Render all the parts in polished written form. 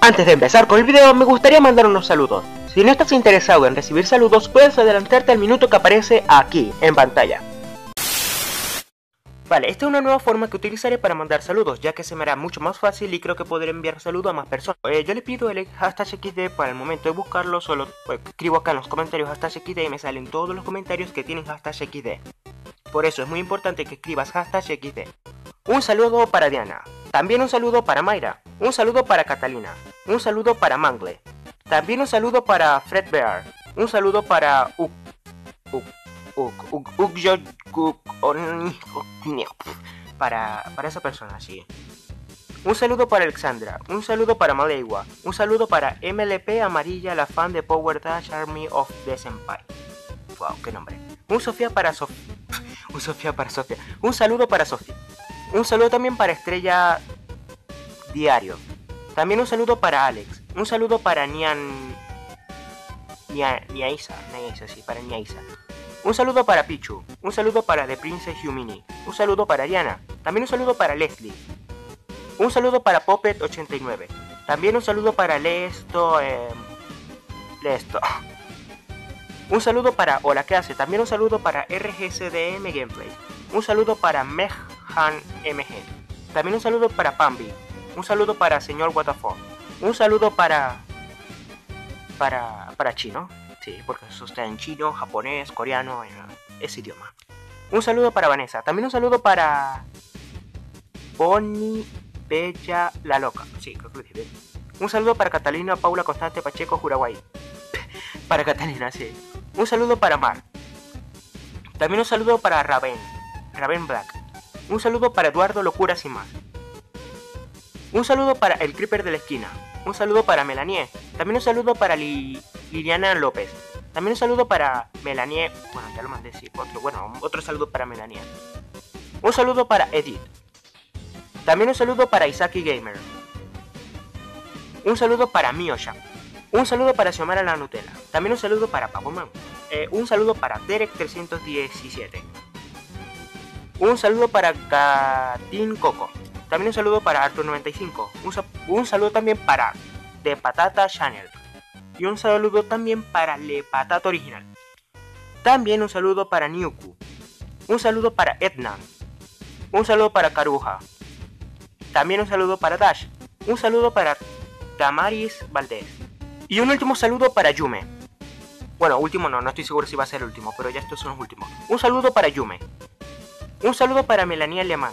Antes de empezar con el video, me gustaría mandar unos saludos. Si no estás interesado en recibir saludos, puedes adelantarte al minuto que aparece aquí, en pantalla. Vale, esta es una nueva forma que utilizaré para mandar saludos, ya que se me hará mucho más fácil y creo que podré enviar saludos a más personas. Yo le pido el hashtag XD para el momento de buscarlo, solo escribo acá en los comentarios hashtag XD y me salen todos los comentarios que tienen hashtag XD. Por eso es muy importante que escribas hashtag XD. Un saludo para Diana, también un saludo para Mayra, un saludo para Catalina, un saludo para Mangle, también un saludo para Fred Bear, un saludo para para esa persona, sí. Un saludo para Alexandra, un saludo para Maleiwa, un saludo para MLP Amarilla, la fan de Power Dash Army of the Senpai. Wow, qué nombre. Un Sofía para Sofía. Un Sofía para Sofía. Un saludo para Sofía. Un saludo también para Estrella Diario. También un saludo para Alex. Un saludo para Niaisa, sí, para Niaisa. Un saludo para Pichu. Un saludo para The Princess Yumini. Un saludo para Diana. También un saludo para Leslie. Un saludo para Poppet89. También un saludo para Lesto. Un saludo para Hola, ¿qué hace? También un saludo para RGCDM Gameplay. Un saludo para Meghan MG. También un saludo para Pambi. Un saludo para Señor WTF. Un saludo para chino. Sí, porque eso está en chino, japonés, coreano, ese idioma. Un saludo para Vanessa. También un saludo para Bonnie Bella la Loca. Sí, creo que lo dije bien. Un saludo para Catalina Paula Constante Pacheco Juraguay. Para Catalina, sí. Un saludo para Mar. También un saludo para Raven Black. Un saludo para Eduardo Locuras y más. Un saludo para el Creeper de la esquina. Un saludo para Melanie. También un saludo para Liliana López. También un saludo para Melanie. Bueno, ya lo mandé, sí. Otro saludo para Melanie. Un saludo para Edith. También un saludo para Isaki Gamer. Un saludo para Miosha. Un saludo para Xiomara la Nutella. También un saludo para Papoman. Un saludo para Derek317. Un saludo para Gatin Coco. También un saludo para Arthur95. Un saludo también para The Patata Channel. Y un saludo también para Le Patata Original. También un saludo para Niuku. Un saludo para Ednan. Un saludo para Caruja. También un saludo para Dash. Un saludo para Tamaris Valdés. Y un último saludo para Yume. Bueno, último no estoy seguro si va a ser el último, pero ya estos son los últimos. Un saludo para Yume. Un saludo para Melanie Alemán.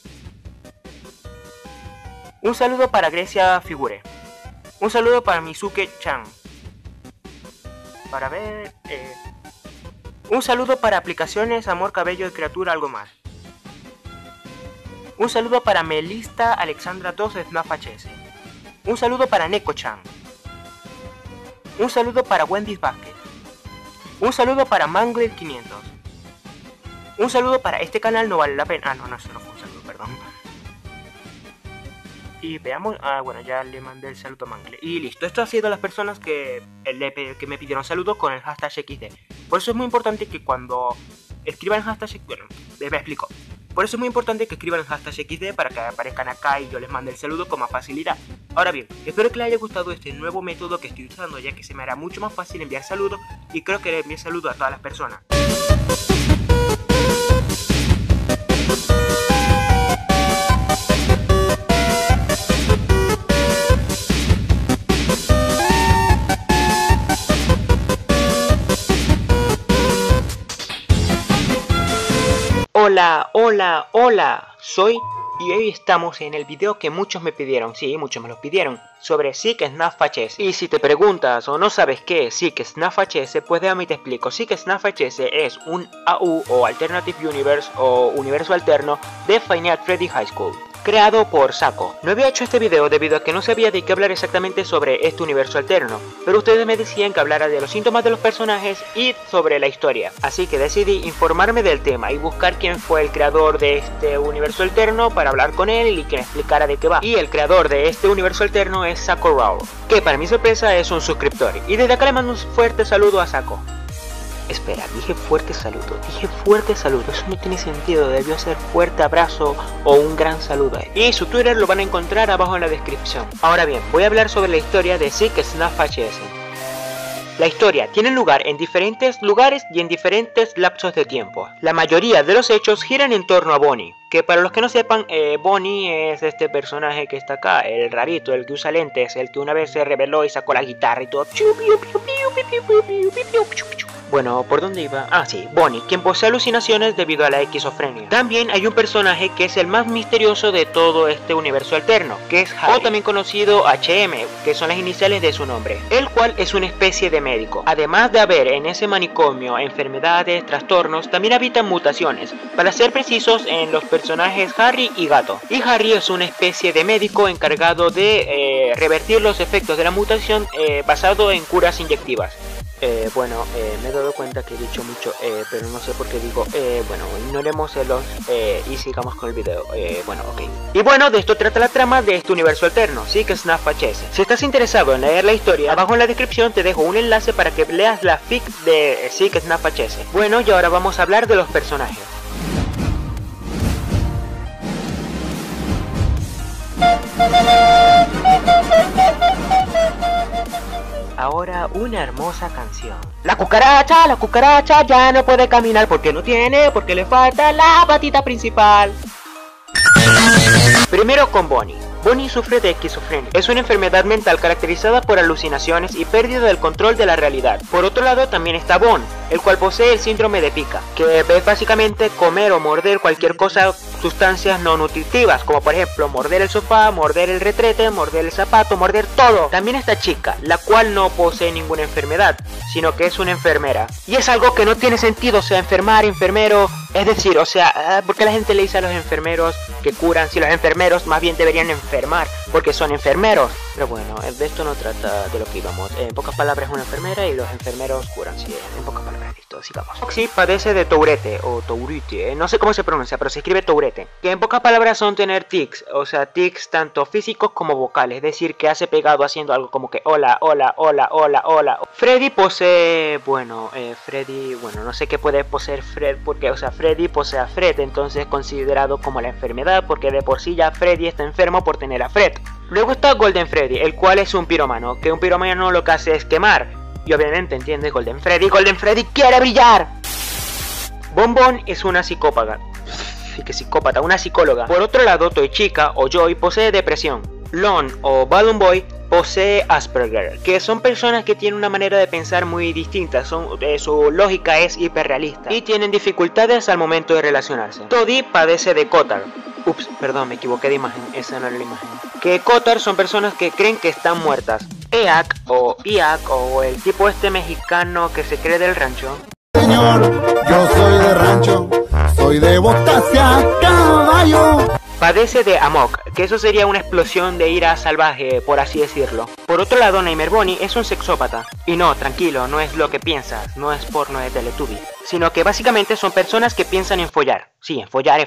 Un saludo para Grecia Figure. Un saludo para Mizuke Chan. Para ver... Un saludo para Aplicaciones Amor Cabello de Criatura Algo Más. Un saludo para Melista Alexandra 2 Snaf HS. Un saludo para Neko-chan. Un saludo para Wendy's Basket. Un saludo para Mangle 500. Un saludo para este canal no vale la pena. Ah, no, eso no fue un saludo, perdón. Y veamos, bueno, ya le mandé el saludo a Mangle. Y listo, esto ha sido las personas que me pidieron saludos con el hashtag XD. Por eso es muy importante que cuando escriban el hashtag XD, bueno, me explico. Por eso es muy importante que escriban el hashtag XD para que aparezcan acá y yo les mande el saludo con más facilidad. Ahora bien, espero que les haya gustado este nuevo método que estoy usando, ya que se me hará mucho más fácil enviar saludos y creo que le envié saludos a todas las personas. Hola, soy y hoy estamos en el video que muchos me pidieron, sí, muchos me lo pidieron, sobre Seek Snaf HS. Y si te preguntas o no sabes qué es Seek Snaf HS, pues déjame te explico. Seek Snaf HS es un AU o Alternative Universe o universo alterno de Five Nights at Freddy's High School, creado por Sako. No había hecho este video debido a que no sabía de qué hablar exactamente sobre este universo alterno, pero ustedes me decían que hablara de los síntomas de los personajes y sobre la historia, así que decidí informarme del tema y buscar quién fue el creador de este universo alterno para hablar con él y que me explicara de qué va. Y el creador de este universo alterno es Sako Rao, que para mi sorpresa es un suscriptor, y desde acá le mando un fuerte saludo a Sako. Espera, dije fuerte saludo, eso no tiene sentido, debió ser fuerte abrazo o un gran saludo. Y su Twitter lo van a encontrar abajo en la descripción. Ahora bien, voy a hablar sobre la historia de Sick Snap HS. La historia tiene lugar en diferentes lugares y en diferentes lapsos de tiempo. La mayoría de los hechos giran en torno a Bonnie, que para los que no sepan, Bonnie es este personaje que está acá, el rarito, el que usa lentes, el que una vez se rebeló y sacó la guitarra y todo. Bueno, ¿por dónde iba? Ah, sí, Bonnie, quien posee alucinaciones debido a la esquizofrenia. También hay un personaje que es el más misterioso de todo este universo alterno, que es Harry, o también conocido HM, que son las iniciales de su nombre, el cual es una especie de médico. Además de haber en ese manicomio enfermedades, trastornos, también habitan mutaciones, para ser precisos en los personajes Harry y Gato. Y Harry es una especie de médico encargado de revertir los efectos de la mutación basado en curas inyectivas. Me he dado cuenta que he dicho mucho, pero no sé por qué digo, bueno, ignoremos los y sigamos con el video, ok. Y bueno, de esto trata la trama de este universo alterno, Sick Snap HS. Si estás interesado en leer la historia, abajo en la descripción te dejo un enlace para que leas la fic de Sick Snap HS. Bueno, y ahora vamos a hablar de los personajes. Ahora una hermosa canción. La cucaracha ya no puede caminar porque le falta la patita principal. Primero con Bonnie. Bonnie sufre de esquizofrenia. Es una enfermedad mental caracterizada por alucinaciones y pérdida del control de la realidad. Por otro lado también está Bon, el cual posee el síndrome de pica, que es básicamente comer o morder cualquier cosa, sustancias no nutritivas, como por ejemplo morder el sofá, morder el retrete, morder el zapato, morder todo. También está Chica, la cual no posee ninguna enfermedad, sino que es una enfermera. Y es algo que no tiene sentido, o sea, enfermar, enfermero, es decir, o sea, ¿por qué la gente le dice a los enfermeros que curan si los enfermeros más bien deberían enfermar? Porque son enfermeros. Pero bueno, de esto no trata de lo que íbamos. En pocas palabras es una enfermera y los enfermeros curan, sí, en pocas palabras, listo, sigamos. Foxy padece de Tourette o Tourette, no sé cómo se pronuncia, pero se escribe Tourette, que en pocas palabras son tener tics, o sea, tics tanto físicos como vocales, es decir, que hace pegado haciendo algo como que hola, hola, hola, hola, hola. Freddy posee, no sé qué puede poseer Fred, porque, o sea, Freddy posee a Fred, entonces es considerado como la enfermedad, porque de por sí ya Freddy está enfermo por tener a Fred. Luego está Golden Freddy, el cual es un pirómano, que un pirómano lo que hace es quemar. Y obviamente, ¿entiendes? Golden Freddy quiere brillar. Bonbon es una psicópata. Una psicóloga. Por otro lado, Toy Chica o Joy posee depresión. Lon o Balloon Boy posee Asperger, que son personas que tienen una manera de pensar muy distinta, su lógica es hiperrealista y tienen dificultades al momento de relacionarse. Toddy padece de Cotard. Ups, perdón, me equivoqué de imagen, esa no era la imagen. Que Cotard son personas que creen que están muertas. EAC o IAC o el tipo este mexicano que se cree del rancho. Señor, yo soy de rancho, soy de botas a caballo. Padece de amok, que eso sería una explosión de ira salvaje, por así decirlo. Por otro lado, Nightmare Bonnie es un sexópata. Y no, tranquilo, no es lo que piensas, no es porno de Teletubby. Sino que básicamente son personas que piensan en follar. Sí, en follar.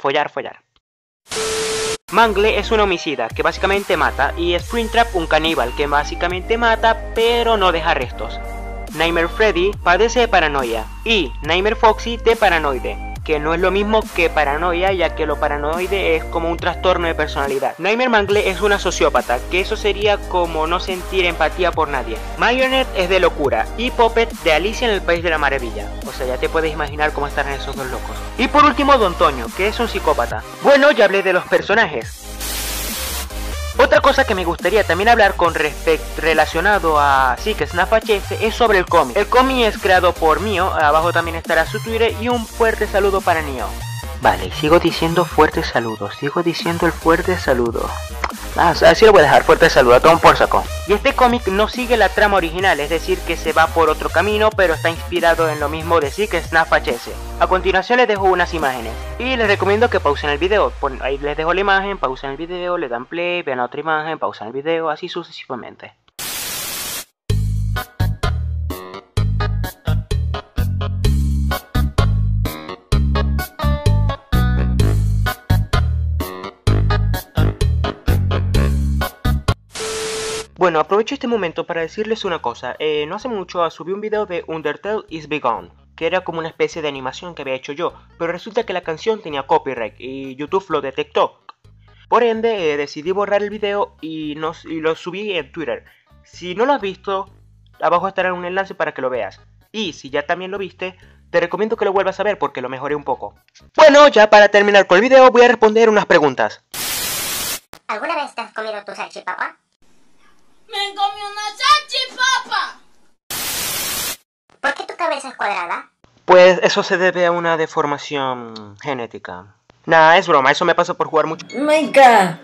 Mangle es un homicida, que básicamente mata. Y Springtrap un caníbal, que básicamente mata, pero no deja restos. Nightmare Freddy padece de paranoia. Y Nightmare Foxy de paranoide, que no es lo mismo que paranoia, ya que lo paranoide es como un trastorno de personalidad. Nightmare Mangle es una sociópata, que eso sería como no sentir empatía por nadie. Marionette es de locura y Puppet de Alicia en el País de la Maravilla. O sea, ya te puedes imaginar cómo estarán esos dos locos. Y por último, Don Toño, que es un psicópata. Bueno, ya hablé de los personajes. Otra cosa que me gustaría también hablar relacionado a Sick Snap HS es sobre el cómic. El cómic es creado por Mio, abajo también estará su Twitter y un fuerte saludo para Nio. Vale, sigo diciendo fuerte saludo, sigo diciendo el fuerte saludo. Así lo voy a dejar, fuerte saludo, todo un por saco. Y este cómic no sigue la trama original, es decir que se va por otro camino, pero está inspirado en lo mismo de Sick Snap HS. A continuación les dejo unas imágenes y les recomiendo que pausen el video. Ahí les dejo la imagen, pausen el video, le dan play, vean la otra imagen, pausan el video, así sucesivamente. Bueno, aprovecho este momento para decirles una cosa. No hace mucho subí un video de Undertale is Begun, que era como una especie de animación que había hecho yo, pero resulta que la canción tenía copyright y YouTube lo detectó. Por ende, decidí borrar el video y lo subí en Twitter. Si no lo has visto, abajo estará un enlace para que lo veas. Y si ya también lo viste, te recomiendo que lo vuelvas a ver porque lo mejoré un poco. Bueno, ya para terminar con el video voy a responder unas preguntas. ¿Alguna vez te has comido tu salchipapa? ¡Me comí una salchipapa! ¿Por qué tu cabeza es cuadrada? Pues eso se debe a una deformación genética. Nah, es broma, eso me pasa por jugar mucho. Minecraft.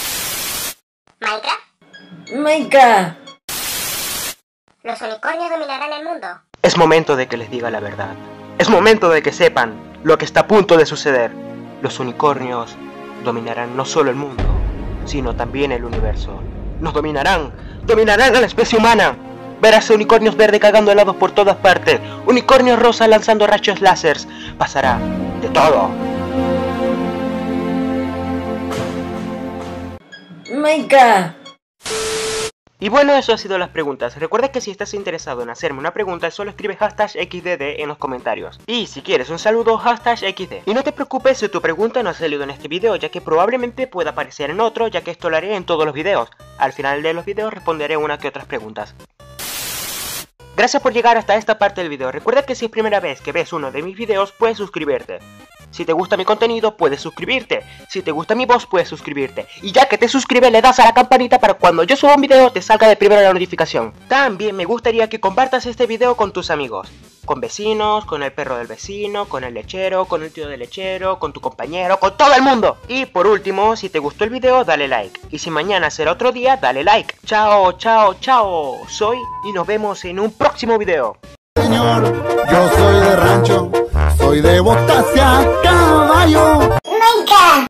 ¿Minecraft? Minecraft. ¿Los unicornios dominarán el mundo? Es momento de que les diga la verdad. Es momento de que sepan lo que está a punto de suceder. Los unicornios dominarán no solo el mundo, sino también el universo. Nos dominarán a la especie humana. Verás a unicornios verdes cagando helados por todas partes, unicornios rosa lanzando rayos láseres. Pasará de todo. Minecraft. Y bueno, eso ha sido las preguntas. Recuerda que si estás interesado en hacerme una pregunta, solo escribe hashtag XDD en los comentarios. Y si quieres un saludo, hashtag XD. Y no te preocupes si tu pregunta no ha salido en este video, ya que probablemente pueda aparecer en otro, ya que esto lo haré en todos los videos. Al final de los videos responderé una que otras preguntas. Gracias por llegar hasta esta parte del video. Recuerda que si es primera vez que ves uno de mis videos, puedes suscribirte. Si te gusta mi contenido, puedes suscribirte. Si te gusta mi voz, puedes suscribirte. Y ya que te suscribes, le das a la campanita para cuando yo suba un video te salga de primero la notificación. También me gustaría que compartas este video con tus amigos. Con vecinos, con el perro del vecino, con el lechero, con el tío del lechero, con tu compañero, con todo el mundo. Y por último, si te gustó el video, dale like. Y si mañana será otro día, dale like. Chao, chao, chao. Soy y nos vemos en un próximo video. Señor, yo soy de rancho, soy de botas a caballo. ¡Minecraft!